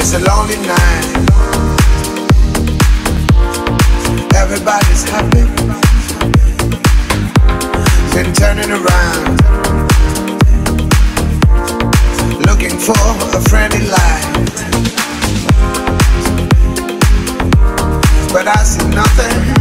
It's a lonely night. Everybody's happy, then turning around, looking for a friendly light. But I see nothing.